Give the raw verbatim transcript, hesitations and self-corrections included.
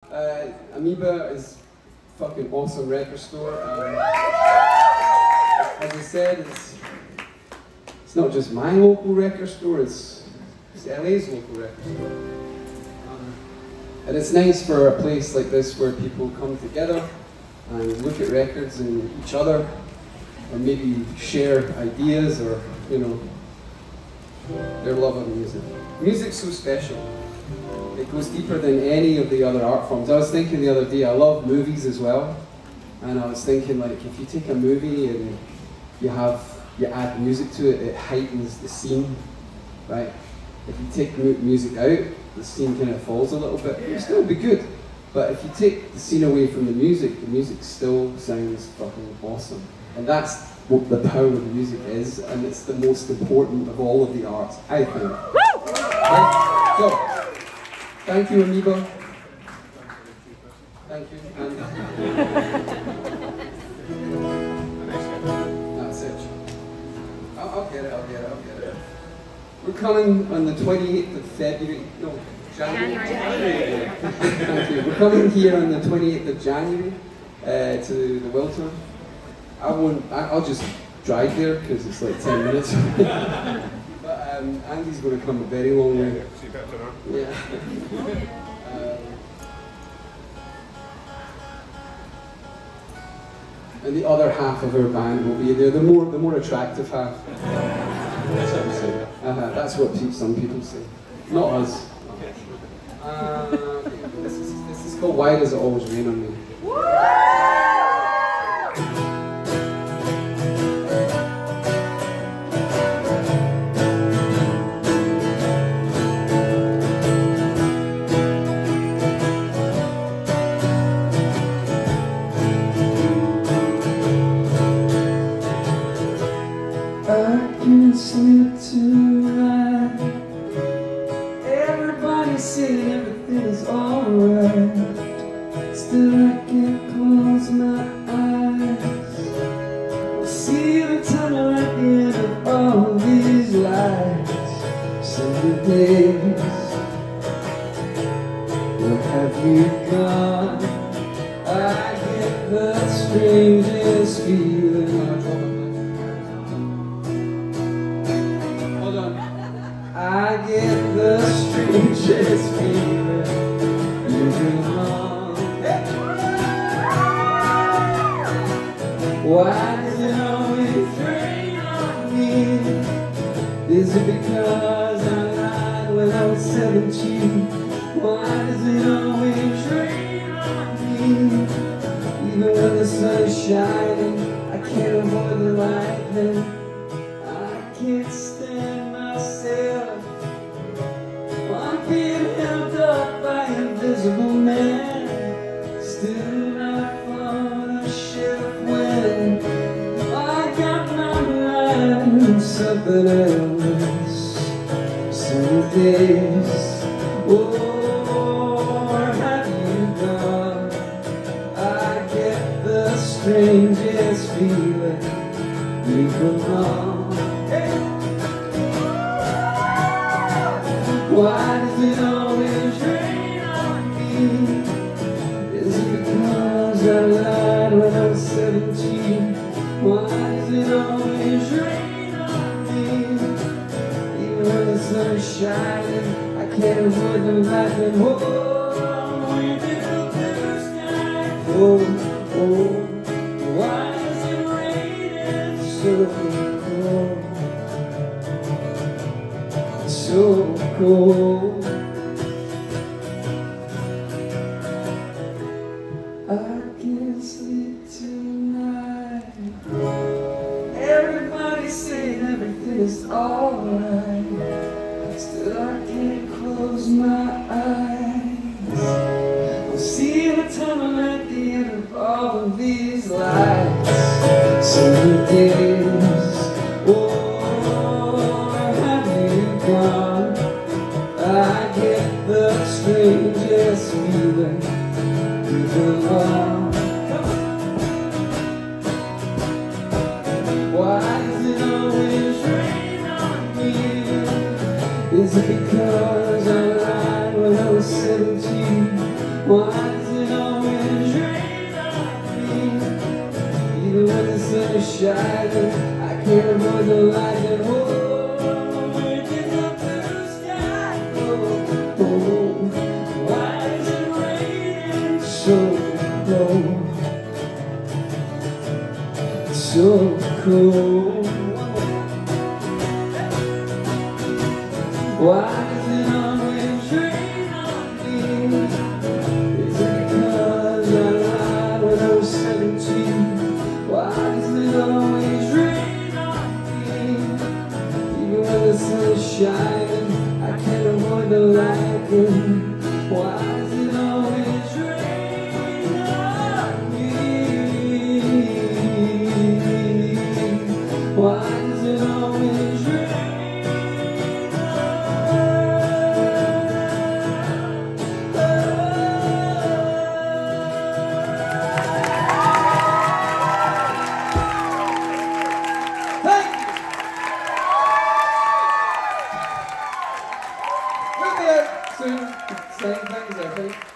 Uh, Amoeba is a fucking awesome record store. Um, as I said, it's, it's not just my local record store, it's, it's L A's local record store. Um, and it's nice for a place like this where people come together and look at records and each other, or maybe share ideas or, you know, their love of music. Music's so special. It goes deeper than any of the other art forms. I was thinking the other day, I love movies as well, and I was thinking, like, if you take a movie and you have, you add music to it, it heightens the scene, right? If you take mu music out, the scene kind of falls a little bit. It'll still be good, but if you take the scene away from the music, the music still sounds fucking awesome. And that's what the power of music is, and it's the most important of all of the arts, I think. Right? So, thank you, Amoeba. Thank you. And that's it. I'll, I'll get it, I'll get it, I'll get it. We're coming on the twenty-eighth of February, no, January. January. Thank you. We're coming here on the twenty-eighth of January uh, to the Wiltern. I won't, I'll just drive there because it's like ten minutes. But um, Andy's going to come a very long way. Yeah, see you better now. Yeah. um, and the other half of our band will be there, the more, the more attractive half. That's what we say. Uh-huh, that's what pe some people say. Not us. Uh, this, is, this is called Why Does It Always Rain on Me? I can't sleep tonight. Everybody's saying everything is alright. Still I can't close my eyes. I see the tunnel at the end of all these lights. Some days, where have you gone? I get the strangest feeling. I get the strangest feeling. You've been gone. Why does it always rain on me? Is it because I lied when I was seventeen? Why does it always rain on me? Even when the sun is shining, I can't avoid the lightning. I can't stand myself. I'm being held up by invisible men. Still not for the shift when I got my mind on something else. Some days, oh, where have you gone? I get the strangest feeling. You've been gone. Why does it always rain on me? Is it because I lied when I was seventeen? Why does it always rain on me? Even when the sun is shining, I can't avoid the lightning. Oh, we built the sky. Oh, oh, why is it raining so cold? So cold. I can't sleep tonight. Everybody's saying everything is alright. Still I can't close my eyes. I'll see the tunnel at the end of all of these lights. Some days, oh, have you gone? I get the strangest feeling. You've been gone. Why does it always rain on me? Is it because I lied when I was seventeen? Why does shining. I can't avoid the lightning. Oh, waking up to the sky. Oh, oh, why is it raining so cold? So cold. Why does it always rain on me? Is it because I lied when I was seventeen? Why does it always rain on me? Even when the sun is shining, I can't avoid the lightning. Why does it always rain on me? Why does it always rain? We'll be out soon, saying things, I think.